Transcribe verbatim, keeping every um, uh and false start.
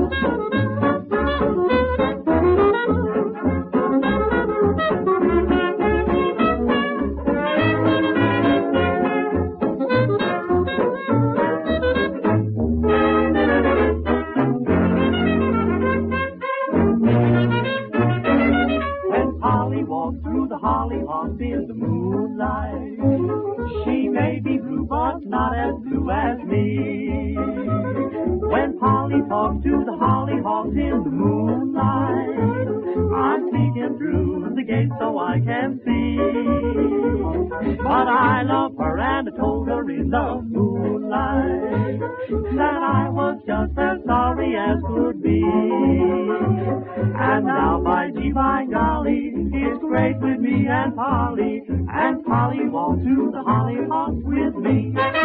Through the hollyhocks in the moonlight, she may be blue, but not as blue as me. When Polly talks to the hollyhocks in the moonlight, I'm peeking through the gate so I can see. But I love her and I told her in the moonlight that I was just as sorry as could be. And now, by gee, by golly, it's great with me and Polly, and Polly walked to the hollyhocks with me.